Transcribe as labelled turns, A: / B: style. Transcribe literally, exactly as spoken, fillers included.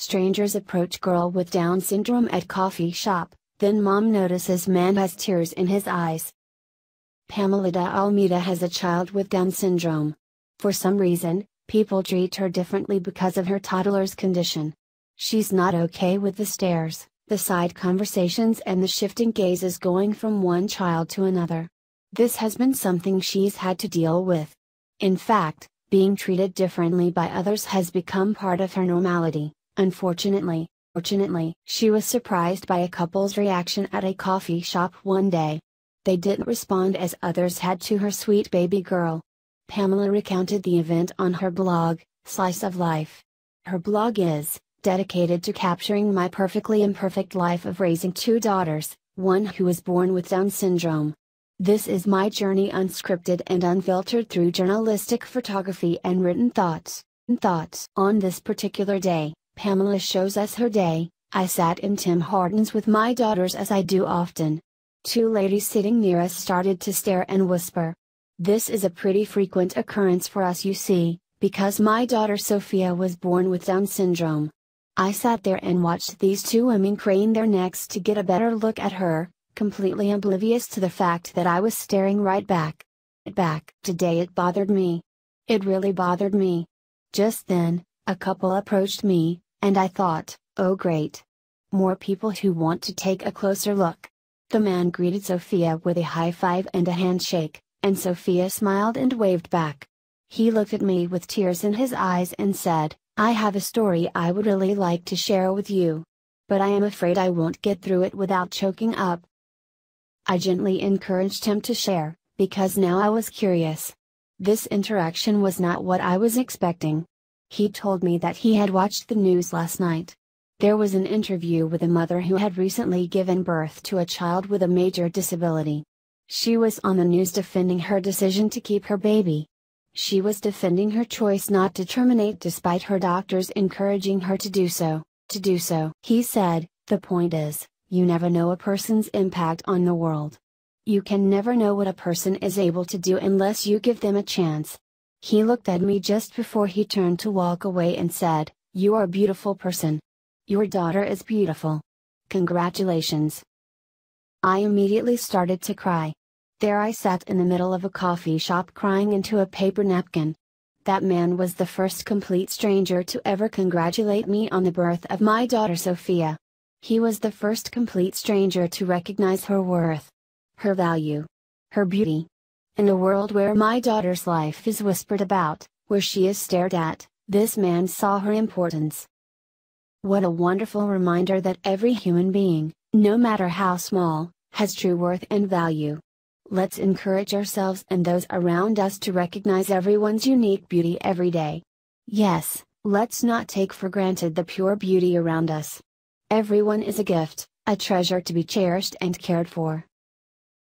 A: strangers approach girl with Down syndrome at coffee shop, then mom notices man has tears in his eyes. Pamela de Almeida has a child with Down syndrome. For some reason, people treat her differently because of her toddler's condition. She's not okay with the stares, the side conversations and the shifting gazes going from one child to another. This has been something she's had to deal with. In fact, being treated differently by others has become part of her normality. Unfortunately, fortunately, she was surprised by a couple's reaction at a coffee shop one day. They didn't respond as others had to her sweet baby girl. Pamela recounted the event on her blog, Slice of Life. Her blog is dedicated to capturing my perfectly imperfect life of raising two daughters, one who was born with Down syndrome. This is my journey, unscripted and unfiltered through journalistic photography and written thoughts. Thoughts. On this particular day, Pamela shows us her day. I sat in Tim Hortons with my daughters as I do often. Two ladies sitting near us started to stare and whisper. This is a pretty frequent occurrence for us, you see, because my daughter Sophia was born with Down syndrome. I sat there and watched these two women crane their necks to get a better look at her, completely oblivious to the fact that I was staring right back. Back. Today it bothered me. It really bothered me. Just then, a couple approached me, and I thought, oh great. More people who want to take a closer look. The man greeted Sophia with a high five and a handshake, and Sophia smiled and waved back. He looked at me with tears in his eyes and said, I have a story I would really like to share with you. But I am afraid I won't get through it without choking up. I gently encouraged him to share, because now I was curious. This interaction was not what I was expecting. He told me that he had watched the news last night. There was an interview with a mother who had recently given birth to a child with a major disability. She was on the news defending her decision to keep her baby. She was defending her choice not to terminate despite her doctors encouraging her to do so, to do so. He said, the point is, you never know a person's impact on the world. You can never know what a person is able to do unless you give them a chance. He looked at me just before he turned to walk away and said, you are a beautiful person. Your daughter is beautiful. Congratulations. I immediately started to cry. There I sat in the middle of a coffee shop crying into a paper napkin. That man was the first complete stranger to ever congratulate me on the birth of my daughter Sophia. He was the first complete stranger to recognize her worth, her value, her beauty. In a world where my daughter's life is whispered about, where she is stared at, this man saw her importance. What a wonderful reminder that every human being, no matter how small, has true worth and value. Let's encourage ourselves and those around us to recognize everyone's unique beauty every day. Yes, let's not take for granted the pure beauty around us. Everyone is a gift, a treasure to be cherished and cared for.